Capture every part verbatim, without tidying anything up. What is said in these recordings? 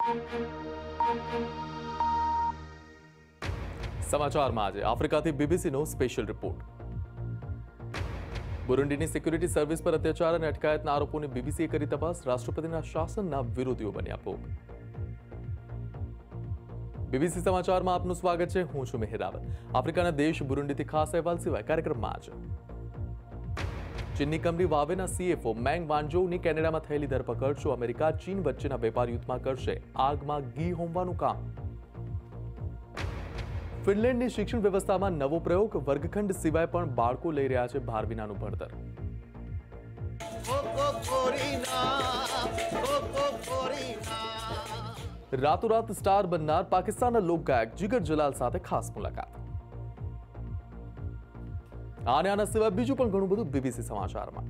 સમાચારમાં આજે આફ્રિકાથી બીબીસીનો સ્પેશિયલ રિપોર્ટ. બુરુંડીની સિક્યુરિટી સર્વિસ પર અત્યાચાર અને અટકાયતના આરોપોની બીબીસીએ કરી તપાસ. રાષ્ટ્રપતિના શાસનના વિરોધીઓ બન્યા ભોગ. બીબીસી સમાચારમાં આપનું સ્વાગત છે. હું છું મેહરાવત. આફ્રિકાના દેશ બુરુંડીથી ખાસ અહેવાલ સિવાય કાર્યક્રમમાં આજે ચીનની કંપની વાવેના સીએફઓ મેંગ વાન્ઝોઉની કેનેડામાં થયેલી ધરપકડ. શું અમેરિકા ચીન વચ્ચેના વેપાર યુદ્ધમાં કરશે આગમાં ઘી હોમવાનું કામ? ફિનલેન્ડની શિક્ષણ વ્યવસ્થામાં નવો પ્રયોગ. વર્ગખંડ સિવાય પણ બાળકો લઈ રહ્યા છે બાર વિનાનું ભણતર. રાતોરાત સ્ટાર બનનાર પાકિસ્તાનના લોકગાયક જીગર જલાલ સાથે ખાસ મુલાકાત. આને આના સિવાય બીજું પણ ઘણું બધું બીબીસી સમાચારમાં.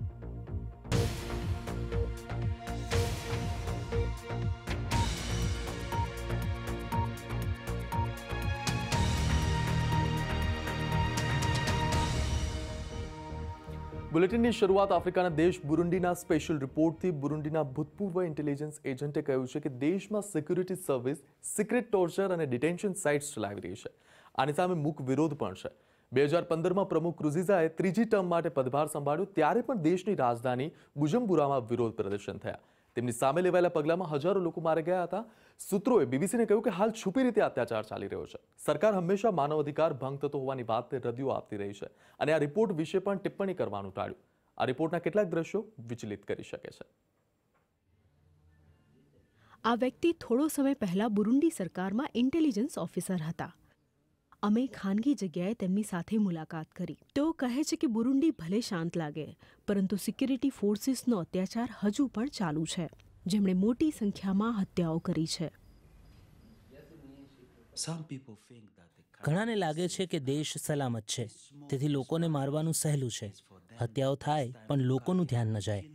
બુલેટિનની શરૂઆત આફ્રિકાના દેશ બુરુંડીના સ્પેશિયલ રિપોર્ટથી. બુરુંડીના ભૂતપૂર્વ ઇન્ટેલિજન્સ એજન્ટે કહ્યું છે કે દેશમાં સિક્યુરિટી સર્વિસ સિક્રેટ ટોર્ચર અને ડિટેન્શન સાઇટ્સ ચલાવી રહી છે. આની સામે મૂક વિરોધ પણ છે. બે હજાર પંદરમાં પ્રમુખ ક્રુઝિઝાએ ત્રીજી ટર્મ માટે પદભાર સંભાળ્યો ત્યારે પણ દેશની રાજધાની બુજમ્બુરામાં વિરોધ પ્રદર્શન થયા. તેમની સામે લેવાયેલા પગલામાં હજારો લોકો માર્યા ગયા હતા. સૂત્રોએ બીબીસીને કહ્યું કે હાલ છુપી રીતે અત્યાચાર ચાલી રહ્યો છે. સરકાર હંમેશા માનવ અધિકાર ભંગ થતો હોવાની વાતને રદિયો આપતી રહી છે અને આ રિપોર્ટ વિશે પણ ટિપ્પણી કરવાનું ટાળ્યું. આ રિપોર્ટના કેટલાક દ્રશ્યો વિચલિત કરી શકે છે. આ વ્યક્તિ થોડો સમય પહેલા બુરુંડી સરકારમાં ઇન્ટેલિજન્સ ઓફિસર હતા. અમે ખાનગી જગ્યાએ તેમની સાથે મુલાકાત કરી. તેઓ કહે છે કે બુરુંડી ભલે શાંત લાગે પરંતુ સિક્યુરિટી ફોર્સિસનો અત્યાચાર હજુ પણ ચાલુ છે, જેમણે મોટી સંખ્યામાં હત્યાઓ કરી છે. ઘણાને લાગે છે કે દેશ સલામત છે, તેથી લોકોને મારવાનું સહેલું છે. હત્યાઓ થાય પણ લોકોનું ધ્યાન ન જાય.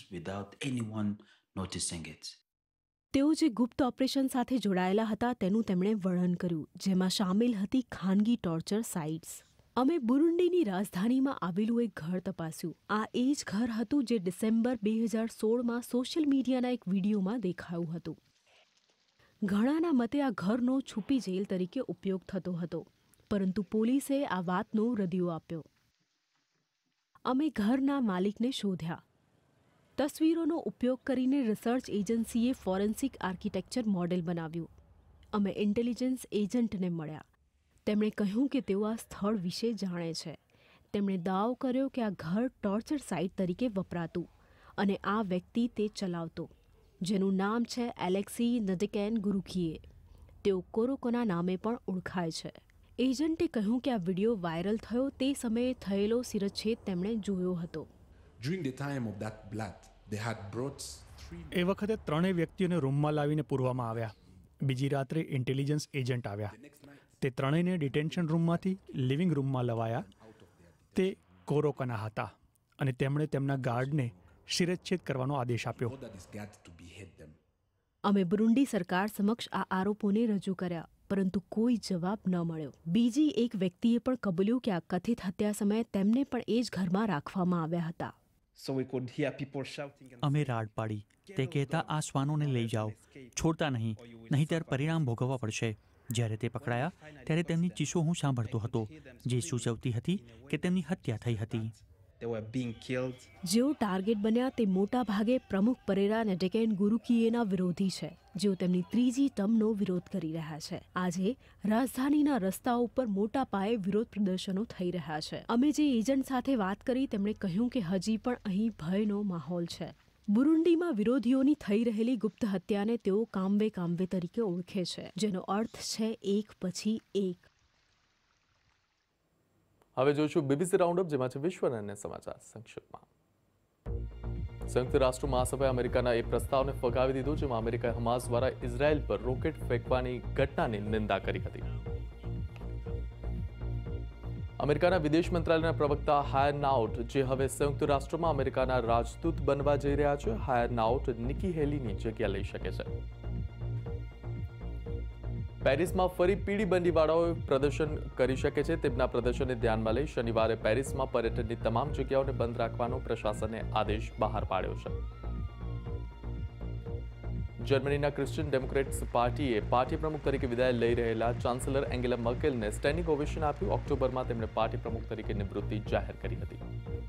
તેઓ જે ગુપ્ત ઓપરેશન સાથે જોડાયેલા હતા તેનું તેમણે વર્ણન કર્યું, જેમાં સામેલ હતી ખાનગી ટોર્ચર સાઇટ્સ. અમે બુરુંડીની રાજધાનીમાં આવેલું એક ઘર તપાસ્યું. આ એ જ ઘર હતું જે ડિસેમ્બર બે હજાર સોળમાં સોશિયલ મીડિયાના એક વિડીયોમાં દેખાયું હતું. ઘણાના મતે આ ઘરનો છુપી જેલ તરીકે ઉપયોગ થતો હતો, પરંતુ પોલીસે આ વાતનો રદિયો આપ્યો. અમે ઘરના માલિકને શોધ્યા. તસવીરોનો ઉપયોગ કરીને રિસર્ચ એજન્સીએ ફોરેન્સિક આર્કિટેક્ચર મોડેલ બનાવ્યું. અમે ઇન્ટેલિજન્સ એજન્ટને મળ્યા. તેમણે કહ્યું કે તેઓ આ સ્થળ વિશે જાણે છે. તેમણે દાવો કર્યો કે આ ઘર ટોર્ચર સાઇટ તરીકે વપરાતું અને આ વ્યક્તિ તે ચલાવતો, જેનું નામ છે એલેક્સી નડેકેન ગુરુકીએ. તેઓ કોરોકોના નામે પણ ઓળખાય છે. એજન્ટે કહ્યું કે આ વિડીયો વાયરલ થયો તે સમયે થયેલો શિરચ્છેદ તેમણે જોયો હતો. એ વખતે ત્રણેય વ્યક્તિઓને રૂમમાં લાવીને પૂરવામાં આવ્યા. બીજી રાત્રે ઇન્ટેલિજન્સ એજન્ટ આવ્યા. તે ત્રણેયને ડિટેન્શન રૂમમાંથી લિવિંગ રૂમમાં લવાયા. તે કોરોકના હતા અને તેમણે તેમના ગાર્ડને શિરચ્છેદ કરવાનો આદેશ આપ્યો. અમે બુરુંડી સરકાર સમક્ષ આ આરોપોને રજૂ કર્યા, પરંતુ કોઈ જવાબ ન મળ્યો. બીજી એક વ્યક્તિએ પણ કબૂલ્યું કે આ કથિત હત્યા સમયે તેમને પણ એ જ ઘરમાં રાખવામાં આવ્યા હતા. અમે રાડ પાડી. તે કહેતા આ શ્વાનોને લઈ જાઓ, છોડતા નહીં, નહીંતર પરિણામ ભોગવવા પડશે. જ્યારે તે પકડાયા ત્યારે તેમની ચીસો હું સાંભળતો હતો, જે સૂચવતી હતી કે તેમની હત્યા થઈ હતી. જેઓ ટાર્ગેટ બન્યા તે મોટા ભાગે પ્રમુખ પરેરા નડેકેન ગુરુકીએના વિરોધી છે, જેઓ તેમની ત્રીજી ટર્મનો વિરોધ કરી રહ્યા છે. આજે રાજધાનીના રસ્તાઓ ઉપર મોટા પાયે વિરોધ પ્રદર્શનો થઈ રહ્યા છે. અમે જે એજન્ટ સાથે વાત કરી તેમણે કહ્યું કે હજી પણ અહીં ભયનો માહોલ છે. બુરુંડીમાં વિરોધીઓની થઈ રહેલી ગુપ્ત હત્યાને તેઓ કામવે કામવે તરીકે ઓળખે છે, જેનો અર્થ છે એક પછી એક. હવે જોઈશું બીબીસી રાઉન્ડઅપ, જેમાં છે વિશ્વના અન્ય સમાચાર સંક્ષિપ્તમાં. સંયુક્ત રાષ્ટ્ર મહાસભાએ અમેરિકાના એ પ્રસ્તાવને ફગાવી દીધો જેમાં અમેરિકાએ હમાસ દ્વારા ઇઝરાયલ પર રોકેટ ફેંકવાની ઘટનાની નિંદા કરી હતી. અમેરિકાના વિદેશ મંત્રાલયના પ્રવક્તા હાયર નાઉટ, જે હવે સંયુક્ત રાષ્ટ્રમાં અમેરિકાના રાજદૂત બનવા જઈ રહ્યા છે, હાયર નાઉટ નિકી હેલીની જગ્યા લઈ શકે છે. પેરિસમાં ફરી પીડી બંદીવાળાઓ પ્રદર્શન કરી શકે છે. તેમના પ્રદર્શનને ધ્યાનમાં લઈ શનિવારે પેરિસમાં પર્યટનની તમામ જગ્યાઓને બંધ રાખવાનો પ્રશાસને આદેશ બહાર પાડ્યો છે. જર્મનીના ક્રિશ્ચિયન ડેમોક્રેટ્સ પાર્ટીએ પાર્ટી પ્રમુખ તરીકે વિદાય લઈ રહેલા ચાન્સેલર એંગેલા મર્કેલને સ્ટેન્ડિંગ ઓવેશન આપ્યું. ઓક્ટોબરમાં તેમણે પાર્ટી પ્રમુખ તરીકે નિવૃત્તિ જાહેર કરી હતી.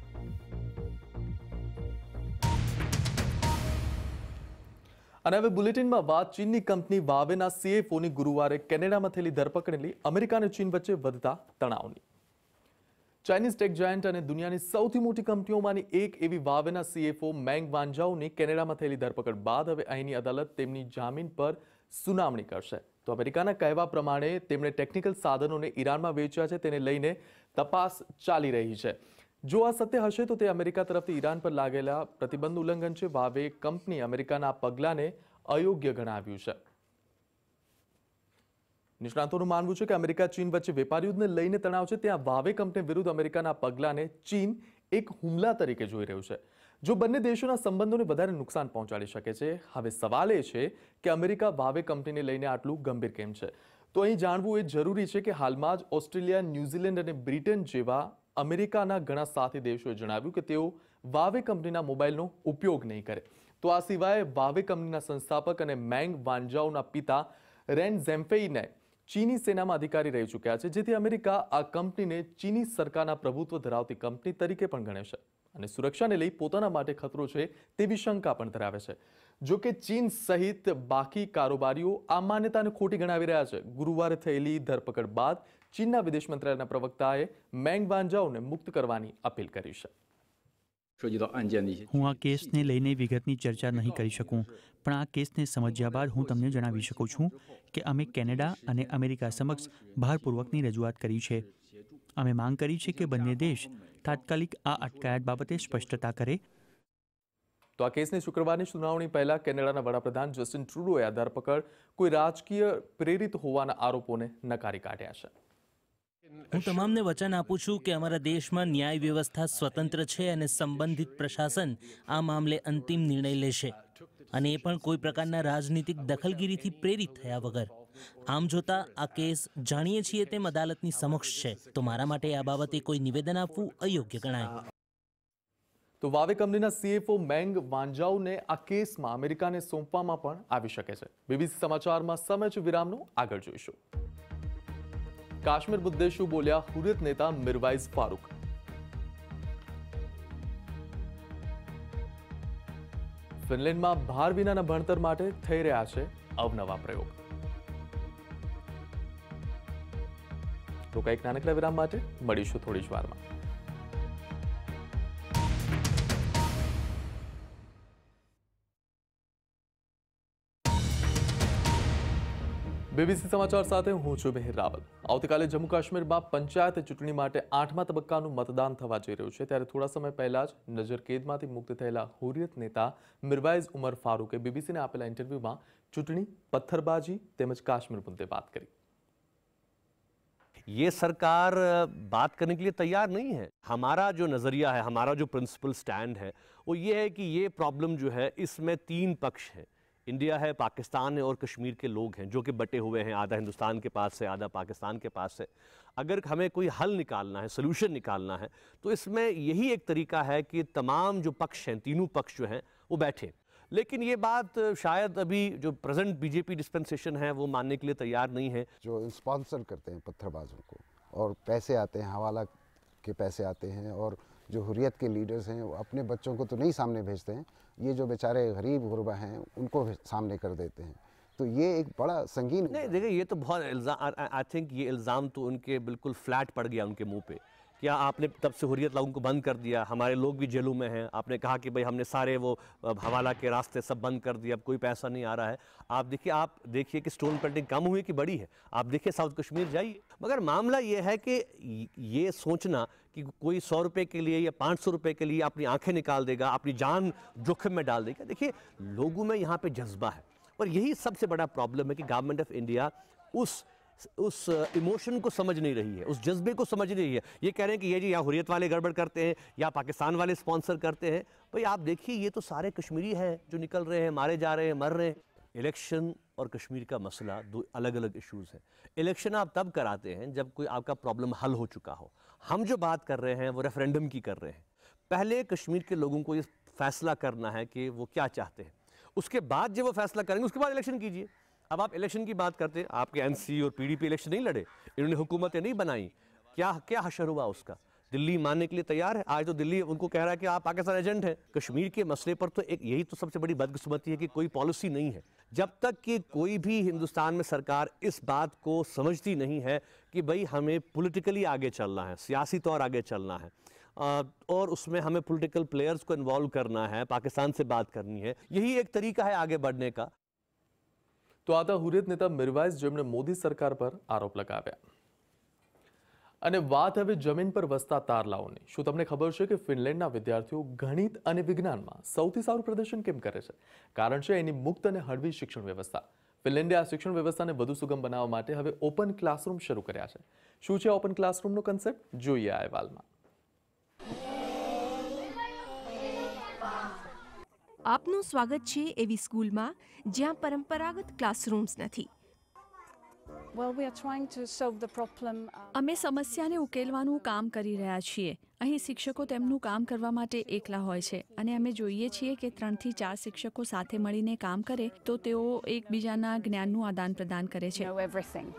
અને હવે બુલેટિનમાં વાત ચીનની કંપની વાવેના સીએફઓની ગુરુવારે કેનેડામાં થયેલી ધરપકડેલી અમેરિકા અને ચીન વચ્ચે વધતા તણાવની. ચાઇનીઝ ટેક જાયન્ટ અને દુનિયાની સૌથી મોટી કંપનીઓમાંની એક એવી વાવેના સીએફઓ મેંગ વાન્જાઓની કેનેડામાં થયેલી ધરપકડ બાદ હવે અહીંની અદાલત તેમની જામીન પર સુનાવણી કરશે. તો અમેરિકાના કહેવા પ્રમાણે તેમણે ટેકનિકલ સાધનોને ઈરાનમાં વેચ્યા છે, તેને લઈને તપાસ ચાલી રહી છે. જો આ સત્ય હશે તો તે અમેરિકા તરફથી ઈરાન પર લાગેલા પ્રતિબંધ ઉલ્લંઘન છે. વાવે કંપની અમેરિકાના આ પગલાને અયોગ્ય ગણાવ્યું છે. નિષ્ણાતોનું માનવું છે કે અમેરિકા ચીન વચ્ચે વેપાર યુદ્ધને લઈને તણાવ છે, ત્યાં વાવે કંપની વિરુદ્ધ અમેરિકાના પગલાને ચીન એક હુમલા તરીકે જોઈ રહ્યું છે, જો બંને દેશોના સંબંધોને વધારે નુકસાન પહોંચાડી શકે છે. હવે સવાલ એ છે કે અમેરિકા વાવે કંપનીને લઈને આટલું ગંભીર કેમ છે? તો અહીં જાણવું એ જરૂરી છે કે હાલમાં જ ઓસ્ટ્રેલિયા, ન્યૂઝીલેન્ડ અને બ્રિટન જેવા અમેરિકાના ઘણા સાથી દેશોએ જણાવ્યું કે તેઓ વાવે કંપનીના મોબાઈલનો ઉપયોગ નહીં કરે. તો આ સિવાય વાવે કંપનીના સંસ્થાપક અને મેંગ વાન્જાઓના પિતા રેન ઝેમ્ફેઈને ચીની સેનામાં અધિકારી રહી ચૂક્યા છે, જેથી અમેરિકા આ કંપનીને ચીની સરકારના પ્રભુત્વ ધરાવતી કંપની તરીકે પણ ગણે છે અને સુરક્ષાને લઈ પોતાના માટે ખતરો છે તેવી શંકા પણ ધરાવે છે. જો કે ચીન સહિત બાકી કારોબારીઓ આ માન્યતાને ખોટી ગણાવી રહ્યા છે. ગુરુવારે થયેલી ધરપકડ બાદ ચીનના વિદેશ મંત્રાલયના પ્રવક્તાએ મેંગ વાન્જાઓને મુક્ત કરવાની અપીલ કરી છે. હું આ કેસને લઈને વિગતની ચર્ચા નહીં કરી શકું, પણ આ કેસને સમજ્યા બાદ હું તમને જણાવી શકું છું કે અમે કેનેડા અને અમેરિકા સમક્ષ ભારપૂર્વકની રજૂઆત કરી છે. અમે માંગ કરી છે કે બંને દેશ તાત્કાલિક આ અટકાયત બાબતે સ્પષ્ટતા કરે. તો આ કેસની શુક્રવારની સુનાવણી પહેલા કેનેડાના વડાપ્રધાન જસ્ટિન ટ્રુડોએ આ ધરપકડ કોઈ રાજકીય પ્રેરિત હોવાના આરોપોને નકારી કાઢ્યા છે. હું તમામને વચન આપું છું કે અમારા દેશમાં ન્યાય વ્યવસ્થા સ્વતંત્ર છે અને સંબંધિત પ્રશાસન આ મામલે અંતિમ નિર્ણય લેશે, અને એ પણ કોઈ પ્રકારના રાજનીતિક દખલગીરીથી પ્રેરિત થયા વગર. આમ જોતા આ કેસ જાણીએ છીએ તેમ અદાલતની સમક્ષ છે, તો મારા માટે આ બાબતે કોઈ નિવેદન આપવું અયોગ્ય ગણાય. તો વાવે કંપનીના સીએફઓ મેંગ વાન્જાઓને આ કેસમાં અમેરિકાને સોંપવામાં પણ આવી શકે છે. બીબીસી સમાચારમાં સમય છે વિરામનો, આગળ જોઈશું. કાશ્મીર મુદ્દે શું બોલ્યા હુરિયત નેતા મિરવાઇઝ ફારૂક? ફિનલેન્ડમાં ભાર વિનાના ભણતર માટે થઈ રહ્યા છે અવનવા પ્રયોગ. તો કંઈક નાનકડા વિરામ માટે મળીશું થોડી જ વારમાં. બીબીસી સમાચાર સાથે હું છું મિહિર રાવલ. આવતીકાલે જમ્મુ કાશ્મીરમાં પંચાયત ચૂંટણી માટે આઠમા તબક્કાનું મતદાન થવા જઈ રહ્યું છે, ત્યારે થોડા સમય પહેલા જ નજરકેદમાંથી મુક્ત થયેલા હુરિયત નેતા મિરવાઇઝ ઉમર ફારૂકે બીબીસીને આપેલા ઇન્ટરવ્યુમાં ચૂંટણી, પથ્થરબાજી તેમજ કાશ્મીર મુદ્દે વાત કરી. ये सरकार बात करने के लिए तैयार नहीं है. हमारा जो नज़रिया है, हमारा जो प्रिंसिपल स्टैंड है, वो ये है कि ये प्रॉब्लम जो है इसमें तीन पक्ष हैं. इंडिया है, पाकिस्तान है और कश्मीर के लोग हैं जो कि बटे हुए हैं. आधा हिंदुस्तान के पास है, आधा पाकिस्तान के पास है. अगर हमें कोई हल निकालना है, सोल्यूशन निकालना है, तो इसमें यही एक तरीका है कि तमाम जो पक्ष हैं, तीनों पक्ष जो हैं वो बैठे. लेकिन ये बात शायद अभी जो प्रेजेंट बीजेपी डिस्पेंसेशन है वो मानने के लिए तैयार नहीं है. जो स्पॉन्सर करते हैं पत्थरबाजों को और पैसे आते हैं, हवाला के पैसे आते हैं, और जो हुर्रियत के लीडर्स हैं वो अपने बच्चों को तो नहीं सामने भेजते हैं, ये जो बेचारे गरीब गुरबा हैं उनको सामने कर देते हैं. तो ये एक बड़ा संगीन. नहीं देखिए, ये तो बहुत इल्ज़ाम, आई थिंक ये इल्ज़ाम तो उनके बिल्कुल फ्लैट पड़ गया उनके मुंह पे. क्या आपने तब से हुर्रियत लोगों को बंद कर दिया, हमारे लोग भी जेलों में हैं. आपने कहा कि भाई हमने सारे वो हवाला के रास्ते सब बंद कर दिए, अब कोई पैसा नहीं आ रहा है. आप देखिए आप देखिए कि स्टोन पेल्टिंग कम हुई कि बड़ी है. आप देखिए साउथ कश्मीर जाइए. मगर मामला ये है कि ये सोचना कि कोई सौ रुपये के लिए या पाँच सौ रुपये के लिए अपनी आंखें निकाल देगा, अपनी जान जोखिम में डाल देगा. देखिए लोगों में यहाँ पे जज्बा है, और यही सबसे बड़ा प्रॉब्लम है कि गवर्नमेंट ऑफ इंडिया उस उस इमोशन को समझ नहीं रही है, उस जज्बे को समझ नहीं रही है. ये कह रहे हैं कि ये जी यहाँ हुर्रियत वाले गड़बड़ करते हैं या पाकिस्तान वाले स्पॉन्सर करते हैं. भाई आप देखिए ये तो सारे कश्मीरी हैं जो निकल रहे हैं, मारे जा रहे हैं, मर रहे हैं. इलेक्शन और कश्मीर का मसला दो अलग अलग इश्यूज़ हैं. इलेक्शन आप तब कराते हैं जब कोई आपका प्रॉब्लम हल हो चुका हो. हम जो बात कर रहे हैं वो रेफरेंडम की कर रहे हैं. पहले कश्मीर के लोगों को ये फैसला करना है कि वो क्या चाहते हैं. उसके बाद जब वो फैसला करेंगे उसके बाद इलेक्शन कीजिए। अब आप इलेक्शन की बात करते हैं, आपके एनसी और पीडीपी इलेक्शन नहीं लड़े, इन्होंने हुकूमतें नहीं बनाई, क्या क्या हशर हुआ उसका? दिल्ली मानने के लिए तैयार है। आज तो दिल्ली उनको कह रहा है कि आप पाकिस्तान एजेंट हैं। कश्मीर के मसले पर तो एक यही तो सबसे बड़ी बदकिस्मती है कि कोई पॉलिसी नहीं है। जब तक कि कोई भी हिंदुस्तान में सरकार इस बात को समझती नहीं है कि भाई हमें पॉलिटिकली आगे चलना है, सियासी तौर आगे चलना है, और उसमें हमें पॉलिटिकल प्लेयर्स को इन्वॉल्व करना है, पाकिस्तान से बात करनी है, यही एक तरीका है आगे बढ़ने का। તો આ હતા હુરિયત નેતા મિરવાઇઝ, જેમણે મોદી સરકાર પર આરોપ લગાવ્યા। અને વાત હવે જમીન પર વસતા તારલાઓની। શું તમને ખબર છે કે ફિનલેન્ડના વિદ્યાર્થીઓ ગણિત અને વિજ્ઞાનમાં સૌથી સારું પ્રદર્શન કેમ કરે છે? કારણ છે એની મુક્ત અને હળવી શિક્ષણ વ્યવસ્થા। ફિનલેન્ડે આ શિક્ષણ વ્યવસ્થાને વધુ સુગમ બનાવવા માટે હવે ઓપન ક્લાસરૂમ શરૂ કર્યા છે। શું છે ઓપન ક્લાસરૂમનો કન્સેપ્ટ? જોઈએ આ અહેવાલમાં। આપનું સ્વાગત છે એવી સ્કૂલમાં જ્યાં પરંપરાગત ક્લાસરૂમ્સ નથી। Well, we are trying to solve the problem. અમે સમસ્યાને ઉકેલવાનું કામ કરી રહ્યા છીએ। અહીં શિક્ષકો તેમનું કામ કરવા માટે એકલા હોય છે અને અમે જોઈએ છીએ કે ત્રણથી ચાર શિક્ષકો સાથે મળીને કામ કરે તો તેઓ એકબીજાના જ્ઞાનનું આદાન પ્રદાન કરે છે। Know everything.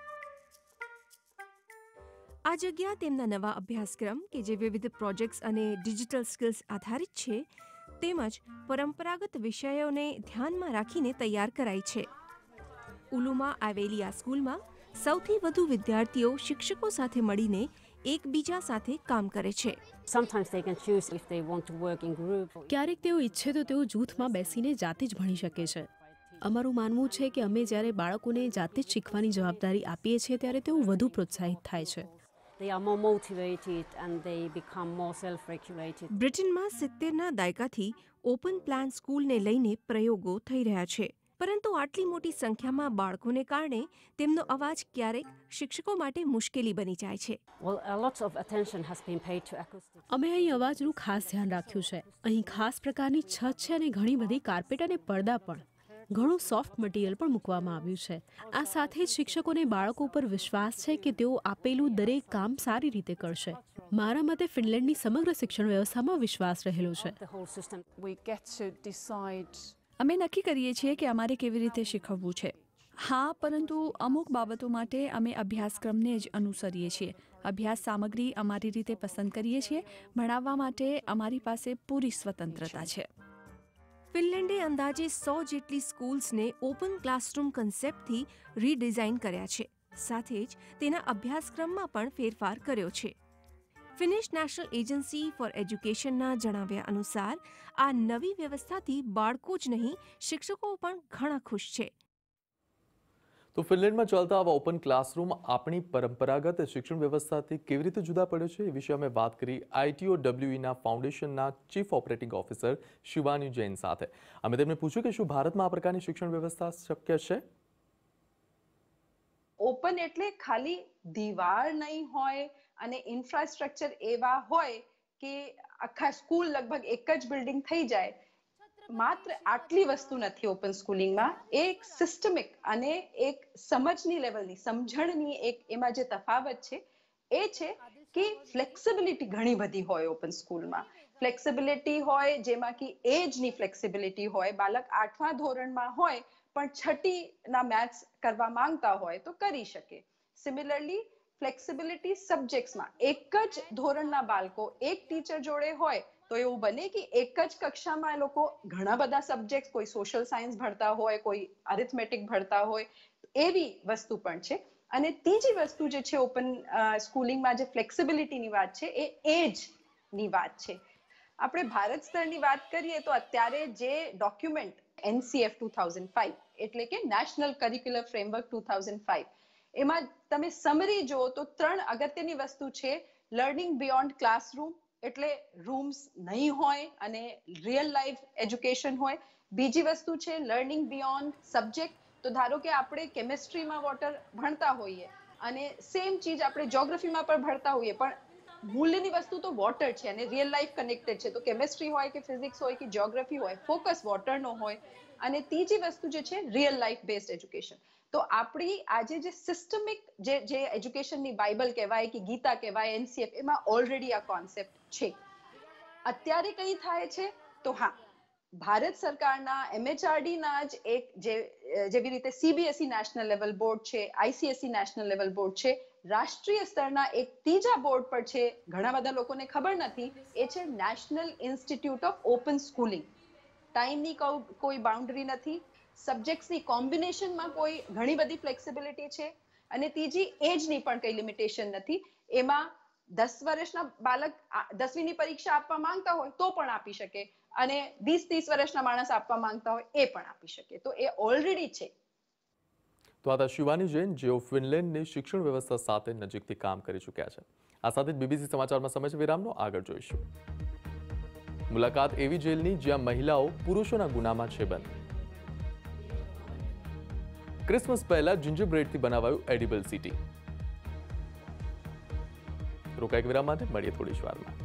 આ જગ્યા તેમના નવા અભ્યાસક્રમ કે જે વિવિધ પ્રોજેક્ટ્સ અને ડિજિટલ સ્કિલ્સ આધારિત છે તેમજ પરંપરાગત વિષયોને ધ્યાનમાં રાખીને તૈયાર કરાઈ છે। ઉલુમાં આવેલી આ સ્કૂલમાં સૌથી વધુ વિદ્યાર્થીઓ શિક્ષકો સાથે મળીને એકબીજા સાથે કામ કરે છે। Sometimes they can choose if they want to work in group. ક્યારેક તેઓ ઈચ્છે તો તેઓ જૂથમાં બેસીને જાતે જ ભણી શકે છે। અમારું માનવું છે કે અમે જ્યારે બાળકોને જાતે જ શીખવાની જવાબદારી આપીએ છીએ ત્યારે તેઓ વધુ પ્રોત્સાહિત થાય છે। They are more motivated and they become more self-regulated. બ્રિટનમાં સિત્તેરના દાયકાથી ઓપન પ્લાન સ્કૂલને લઈને પ્રયોગો થઈ રહ્યા છે, પરંતુ આટલી મોટી સંખ્યામાં બાળકોને કારણે તેમનો અવાજ ક્યારેક શિક્ષકો માટે મુશ્કેલી બની જાય છે। Well, a lot of attention has been paid to acoustics. અમે અહીં અવાજનું ખાસ ધ્યાન રાખ્યું છે। અહીં ખાસ પ્રકારની છત છે અને ઘણી બધી કાર્પેટ અને પડદા પણ, ઘણું સોફ્ટ મટીરિયલ પણ મૂકવામાં આવ્યું છે। આ સાથે જ શિક્ષકોને બાળકો પર વિશ્વાસ છે કે તેઓ આપેલું દરેક કામ સારી રીતે કરશે। મારા મતે ફિનલેન્ડની સમગ્ર શિક્ષણ વ્યવસ્થામાં વિશ્વાસ રહેલો છે। The whole system. We get to decide. અમે નક્કી કરીએ છીએ કે અમારે કેવી રીતે શીખવવું છે। હા, પરંતુ અમુક બાબતો માટે અમે અભ્યાસક્રમને જ અનુસરીએ છીએ। અભ્યાસ સામગ્રી અમારી રીતે પસંદ કરીએ છીએ। ભણાવવા માટે અમારી પાસે પૂરી સ્વતંત્રતા છે। ફિનલેન્ડે અંદાજે સો જેટલી સ્કૂલ્સને ઓપન ક્લાસરૂમ કન્સેપ્ટથી રીડિઝાઇન કર્યા છે, સાથે જ તેના અભ્યાસક્રમમાં પણ ફેરફાર કર્યો છે। ફિનિશ નેશનલ એજન્સી ફોર એજ્યુકેશનના જણાવ્યા અનુસાર આ નવી વ્યવસ્થાથી બાળકો જ નહીં, શિક્ષકો પણ ઘણા ખુશ છે। તો ફિનલેન્ડમાં ચાલતા આવા ઓપન ક્લાસરૂમ આપણી પરંપરાગત શિક્ષણ વ્યવસ્થાથી કેવી રીતે જુદા પડે છે એ વિશે અમે વાત કરી આઈટીઓ ડબ્લ્યુઈના ફાઉન્ડેશનના chief operating officer Shivani Jain સાથે। અમે તેમને પૂછ્યું કે શું ભારતમાં આ પ્રકારની શિક્ષણ વ્યવસ્થા શક્ય છે? ઓપન એટલે ખાલી દીવાલ નહીં હોય અને ઇન્ફ્રાસ્ટ્રક્ચર એવા હોય કે આખા સ્કૂલ લગભગ એક જ બિલ્ડિંગ થઈ જાય। માત્ર આટલી વસ્તુ નથી ઓપન સ્કૂલિંગમાં, એક સિસ્ટમિક અને એક સમજની લેવલની સમજણની એક એમાં જે તફાવત છે એ છે કે ફ્લેક્સિબિલિટી ઘણી બધી હોય ઓપન સ્કૂલમાં। ફ્લેક્સિબિલિટી હોય જેમાં કે એજની ફ્લેક્સિબિલિટી હોય, બાળક આઠમા ધોરણમાં હોય પણ છઠ્ઠીના મેથ્સ કરવા માંગતા હોય તો કરી શકે। સિમિલરલી ફ્લેક્સિબિલિટી સબ્જેક્ટ્સમાં એક જ ધોરણના બાળકો એક ટીચર જોડે હોય તો એવું બને કે એક જ કક્ષામાં એ લોકો ઘણા બધા સબ્જેક્ટ, કોઈ સોશિયલ સાયન્સ ભણતા હોય, કોઈ અરિથમેટિક ભણતા હોય, એવી વસ્તુ પણ છે। અને ત્રીજી વસ્તુ જે છે ઓપન સ્કૂલિંગમાં જે ફ્લેક્સિબિલિટીની વાત છે એ એજની વાત છે। આપણે ભારત સ્તરની વાત કરીએ તો અત્યારે જે document NCF two thousand five એટલે કે national curricular framework two thousand five એમાં તમે સમરી જો તો ત્રણ અગત્યની વસ્તુ છે। લર્નિંગ બિયોન્ડ ક્લાસરૂમ એટલે રૂમ્સ નહીં હોય અને રિયલ લાઈફ એજ્યુકેશન હોય। બીજી વસ્તુ છે લર્નિંગ બિયોન્ડ સબ્જેક્ટ, તો ધારો કે આપણે કેમિસ્ટ્રીમાં વોટર ભણતા હોઈએ અને સેમ ચીજ આપણે જ્યોગ્રાફીમાં પણ ભણતા હોઈએ પણ મૂલ્યની વસ્તુ તો વોટર છે અને રિયલ લાઈફ કનેક્ટેડ છે, તો કેમિસ્ટ્રી હોય કે ફિઝિક્સ હોય કે જ્યોગ્રાફી હોય, ફોકસ વોટરનો હોય। અને ત્રીજી વસ્તુ જે છે રિયલ લાઈફ બેઝડ એજ્યુકેશન। તો આપણી આજે જે સિસ્ટમિક જે જે એજ્યુકેશનની બાઇબલ કહેવાય કે ગીતા કહેવાય, એનસીએફ, એમાં ઓલરેડી આ કોન્સેપ્ટ છે। અત્યારે કઈ થાય છે તો હા, ભારત સરકારના એમએચઆરડીના જ એક જે જેવી રીતે સીબીએસઈ નેશનલ લેવલ બોર્ડ છે, આઈસીએસઈ નેશનલ લેવલ બોર્ડ છે, રાષ્ટ્રીય સ્તરના એક ત્રીજા બોર્ડ પર છે, ઘણા બધા લોકોને ખબર નથી, એ છે National Institute of Open Schooling. ટાઈમની કોઈ બાઉન્ડરી નથી, સબ્જેક્ટ્સની કોમ્બિનેશનમાં કોઈ ઘણી બધી ફ્લેક્સિબિલિટી છે, અને ત્રીજી એજની પણ કંઈ લિમિટેશન નથી. એમાં દસ વર્ષના બાળક દસમીની પરીક્ષા આપવા માંગતા હોય તો પણ આપી શકે, અને વીસ ત્રીસ વર્ષના માણસ આપવા માંગતા હોય એ પણ આપી શકે. તો એ ઓલરેડી છે. તો આ હતા શિવાની જૈન, જેઓ ફિનલેન્ડની શિક્ષણ વ્યવસ્થા સાથે નજીકથી કામ કરી ચૂક્યા છે. આ સાથે જ બીબીસી સમાચારમાં સમય છે વિરામનો, આગળ જોઈશું. મુલાકાત એવી જેલની જ્યાં મહિલાઓ પુરુષોના ગુનામાં છે બંધ. ક્રિસમસ પહેલા જિંજર બ્રેડથી બનાવાયું એડિબલ સિટી. રોકાઈ વિરામ માટે મળીએ થોડી જ વારમાં.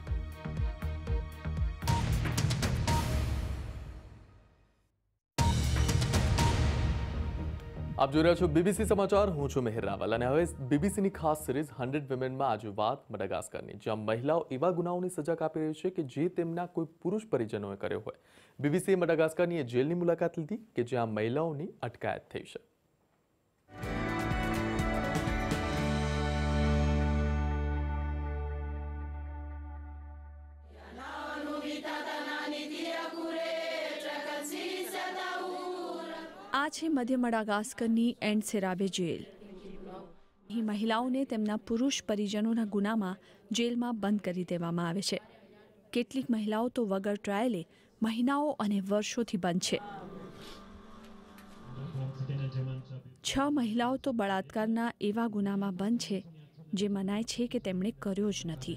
આપ જોઈ રહ્યા છો બીબીસી સમાચાર, હું છું મિહિર રાવલ, અને હવે બીબીસીની ખાસ સિરીઝ હંડ્રેડ વિમેનમાં આજે વાત મડાગાસ્કરની, જ્યાં મહિલાઓ એવા ગુનાઓની સજા કાપી રહી છે કે જે તેમના કોઈ પુરુષ પરિજનોએ કર્યો હોય. બીબીસીએ મડાગાસ્કરની એ જેલની મુલાકાત લીધી કે જ્યાં મહિલાઓની અટકાયત થઈ છે. આ છે મધ્ય મડાગાસ્કરની એન્ડ સેરાબે જેલ. અહીં મહિલાઓને તેમના પુરુષ પરિજનોના ગુનામાં જેલમાં બંધ કરી દેવામાં આવે છે. કેટલીક મહિલાઓ તો વગર ટ્રાયલે મહિનાઓ અને વર્ષોથી બંધ છે. છ મહિલાઓ તો બળાત્કારના એવા ગુનામાં બંધ છે જે મનાય છે કે તેમણે કર્યો જ નથી.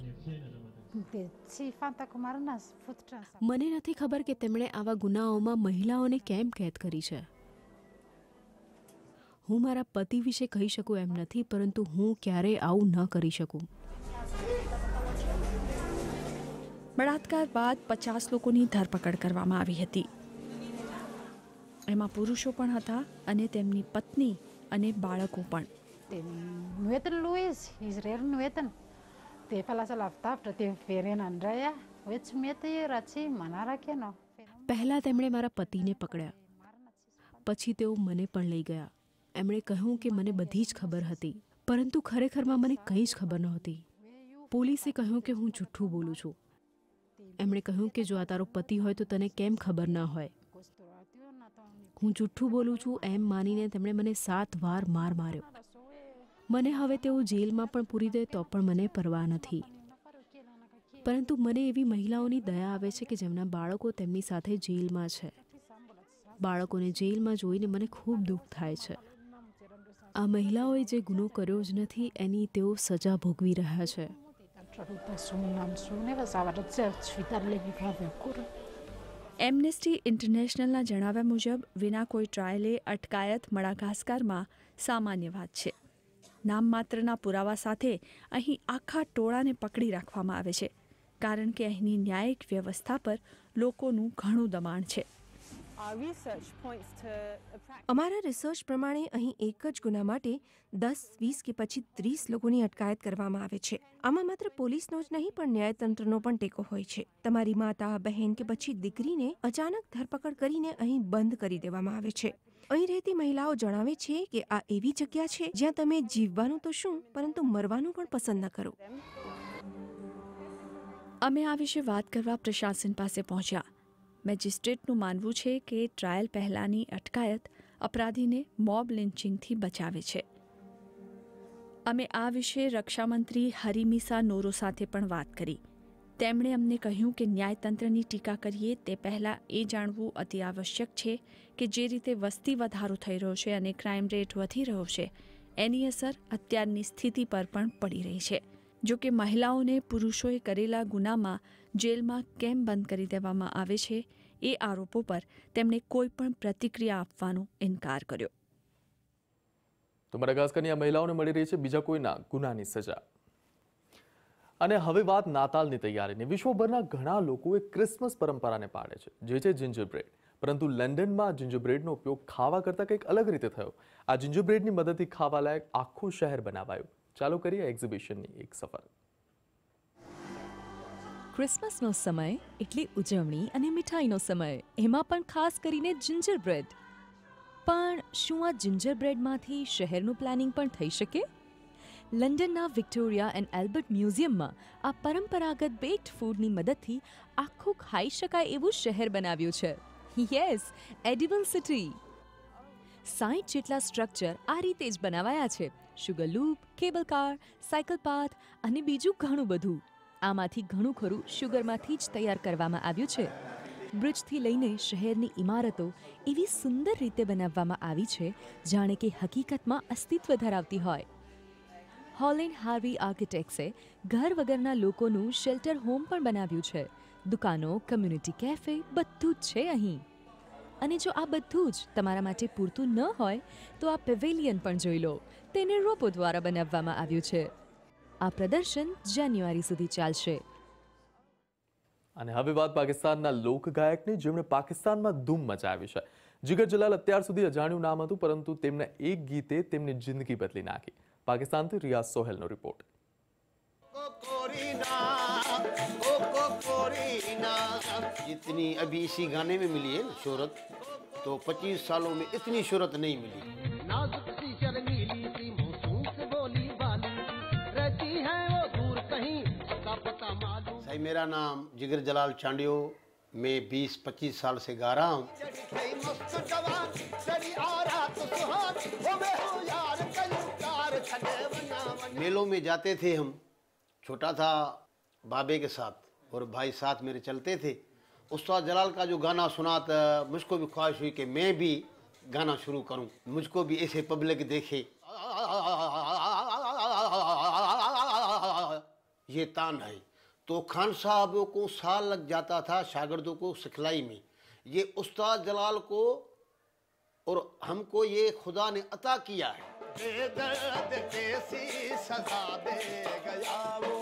મને નથી ખબર કે તેમણે આવા ગુનાઓમાં મહિલાઓને કેમ કેદ કરી છે. હું મારા પતિ વિશે કહી શકું એમ નથી, પરંતુ હું ક્યારેય આવું ન કરી શકું. બળાત્કાર બાદ પચાસ લોકોની ધરપકડ કરવામાં આવી હતી. એમાં પુરુષો પણ હતા અને તેમની પત્ની અને બાળકો પણ. પહેલા તેમણે મારા પતિને પકડ્યા, પછી તેઓ મને પણ લઈ ગયા. એમણે કહ્યું કે મને બધી જ ખબર હતી, પરંતુ ખરેખરમાં મને કંઈ જ ખબર નહોતી. પોલીસે કહ્યું કે હું જૂઠું બોલું છું. એમણે કહ્યું કે જો આ તારો પતિ હોય તો તને કેમ ખબર ન હોય. હું જૂઠું બોલું છું એમ માનીને તેમણે મને સાત વાર માર માર્યો. મને હવે તેઓ જેલમાં પણ પૂરી દે તો પણ મને પરવા નથી. પરંતુ મને એવી મહિલાઓની દયા આવે છે કે જેમના બાળકો તેમની સાથે જેલમાં છે. બાળકોને જેલમાં જોઈને મને ખૂબ દુઃખ થાય છે. આ મહિલાઓએ જે ગુનો કર્યો જ નથી એની તેઓ સજા ભોગવી રહ્યા છે. એમ્નેસ્ટી ઇન્ટરનેશનલના જણાવ્યા મુજબ વિના કોઈ ટ્રાયલે અટકાયત મડાગાસ્કરમાં સામાન્ય વાત છે. નામ માત્રના પુરાવા સાથે અહીં આખા ટોળાને પકડી રાખવામાં આવે છે, કારણ કે અહીંની ન્યાયિક વ્યવસ્થા પર લોકોનું ઘણું દબાણ છે. અમારા રિસર્ચ પ્રમાણે અહીં એક જ ગુના માટે દસ વીસ કે પછી ત્રીસ લોકોની અટકાયત કરવામાં આવે છે. આમાં માત્ર પોલીસનો જ નહીં પણ ન્યાયતંત્રનો પણ ટેકો હોય છે. તમારી માતા, બહેન કે પછી દીકરીને અચાનક ધરપકડ કરીને અહીં બંધ કરી દેવામાં આવે છે. અહીં રહેતી મહિલાઓ જણાવે છે કે આ એવી જગ્યા છે જ્યાં તમે જીવવાનું તો શું પરંતુ મરવાનું પણ પસંદ ન કરો. અમે આ વિશે વાત કરવા પ્રશાસન પાસે પહોંચ્યા. મેજિસ્ટ્રેટનું માનવું છે કે ટ્રાયલ પહેલાંની અટકાયત અપરાધીને મોબ લિન્ચિંગથી બચાવે છે. અમે આ વિશે રક્ષામંત્રી હરિમિસા નોરો સાથે પણ વાત કરી. તેમણે અમને કહ્યું કે ન્યાયતંત્રની ટીકા કરીએ તે પહેલાં એ જાણવું અતિ આવશ્યક છે કે જે રીતે વસ્તી વધારો થઈ રહ્યો છે અને ક્રાઇમ રેટ વધી રહ્યો છે એની અસર અત્યારની સ્થિતિ પર પણ પડી રહી છે. જો કે મહિલાઓને પુરુષોએ કરેલા ગુનામાં જેલમાં કેમ બંધ કરી દેવામાં આવે છે એ આરોપો પર તેમણે કોઈ પણ પ્રતિક્રિયા આપવાનો ઇનકાર કર્યો. તો મડાગાસ્કરની આ મહિલાઓને મળી રહી છે બીજા કોઈના ગુનાની સજા. અને હવે વાત નાતાલની તૈયારીની. વિશ્વભરના ઘણા લોકો એક ક્રિસમસ પરંપરાને પાળે છે, જે છે જિંજર બ્રેડ. પરંતુ લંડનમાં જિંજર બ્રેડનો ઉપયોગ ખાવા કરતાં કંઈક અલગ રીતે થયો. આ જિંજર બ્રેડની મદદથી ખાવા લાયક આખું શહેર બનાવાયું. ચાલો કરીએ એક્ઝિબિશનની એક સફર. ક્રિસમસનો સમય એટલે ઉજવણી અને મીઠાઈનો સમય, એમાં પણ ખાસ કરીને જિંજર બ્રેડ. પણ શું આ જિંજર બ્રેડમાંથી શહેરનું પ્લાનિંગ પણ થઈ શકે? લંડનના વિક્ટોરિયા એન્ડ એલ્બર્ટ મ્યુઝિયમમાં આ પરંપરાગત બેક્ડ ફૂડની મદદથી આખું ખાઈ શકાય એવું શહેર બનાવ્યું છે. Yes, edible city. સાઠ જેટલા સ્ટ્રક્ચર આ રીતે જ બનાવાયા છે. Sugar loop, cable car, cycle path અને બીજું ઘણું બધું. આમાંથી ઘણું ખરું શુગરમાંથી જ તૈયાર કરવામાં આવ્યું છે. બ્રિજથી લઈને શહેરની ઇમારતો એવી સુંદર રીતે બનાવવામાં આવી છે જાણે કે હકીકતમાં અસ્તિત્વ ધરાવતી હોય. હોલેન્ડ હાર્વી આર્કિટેક્ટ્સે ઘર વગરના લોકોનું શેલ્ટર હોમ પણ બનાવ્યું છે. દુકાનો, કમ્યુનિટી કેફે બધું જ છે અહીં. અને જો આ બધું જ તમારા માટે પૂરતું ન હોય તો આ પેવેલિયન પણ જોઈ લો. તેને રોબો દ્વારા બનાવવામાં આવ્યું છે. આ પ્રદર્શન જાન્યુઆરી સુધી ચાલશે. અને હવે વાત પાકિસ્તાનના લોકગાયકની, જેમણે પાકિસ્તાનમાં ધૂમ મચાવી છે. જીગર જલાલ અત્યાર સુધી અજાણ્યું નામ હતું, પરંતુ તેમના એક ગીતે તેમની જિંદગી બદલી નાખી. પાકિસ્તાનથી રિયાઝ સોહેલનો રિપોર્ટ. जितनी अभी इसी गाने में मिली है ना शोहरत, तो पच्चीस सालों में इतनी शोहरत नहीं मिली. नाजुक सी शर्मीली सी मौसूम से बोली वाली रहती है वो दूर कहीं पता पता मालूम. सही, मेरा नाम जिगर जलाल चांडियो, मैं बीस पच्चीस साल से गा रहा हूँ. मेलों में जाते थे हम, छोटा था, बाबे के साथ और भाई साथ मेरे चलते थे. उस्ताद जलाल का जो गाना सुना था, मुझको भी ख्वाहिश हुई कि मैं भी गाना शुरू करूं, मुझको भी ऐसे पब्लिक देखे. ये तान है. तो खान साहबों को साल लग जाता था शागिर्दों को सिखलाई में. ये उस्ताद जलाल को और हमको ये खुदा ने अता किया है. बेदर्द कैसी सजा दे गया वो.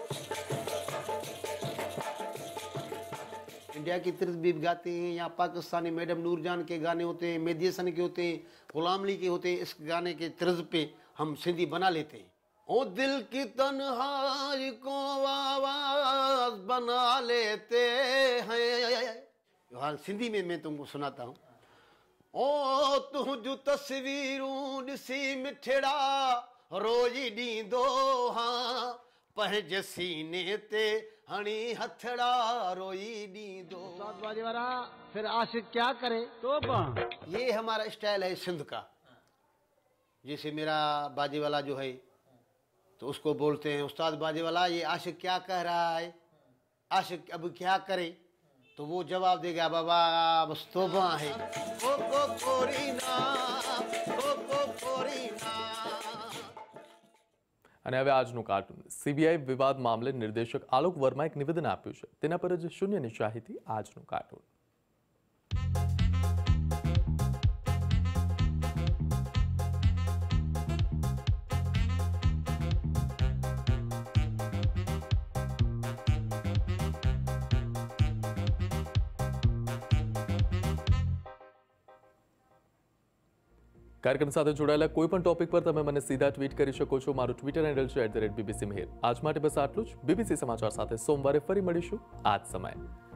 इंडिया की तर्ज भी गाते हैं, या पाकिस्तानी मैडम नूरजान के गाने होते हैं, मेहदी हसन के होते हैं, गुलाम अली के होते हैं. इस गाने के तर्ज पे हम सिंधी बना लेते हैं. ओ दिल की तन्हाई को आवाज बना लेते हैं. हाँ, सिंधी में मैं तुमको सुनाता हूँ. ओ तू जो तस्वीरूं ॾिसी मिठड़ा रोजी ॾींदो हाँ, पंहिंज सीने ते हणी हथड़ा रोई ॾींदो. बाजे वाला फिर आशिक क्या करे तो बा. ये हमारा स्टाइल है सिंध का. जैसे मेरा बाजे वाला जो है तो उसको बोलते हैं, उस्ताद बाजे वाला ये आशिक क्या कह रहा है, आशिक अब क्या करे, तो वो जवाब देगा, बाबा बस तोबा है. ओ को कोरीना ओ को कोरीना. અને હવે આજનું કાર્ટૂન. સીબીઆઈ વિવાદ મામલે નિર્દેશક આલોક વર્મા એક નિવેદન આપ્યું છે. તેના પર જ શૂન્ય નિશાહીથી આજનું કાર્ટૂન. કાર્યક્રમ સાથે જોડાયેલા કોઈ પણ ટોપિક પર તમે મને સીધા ટ્વીટ કરી શકો છો. મારું ટ્વિટર હેન્ડલ છે at the rate BBC Meher. આજ માટે બસ આટલું જ. બીબીસી સમાચાર સાથે સોમવારે ફરી મળીશું આ જ સમયે.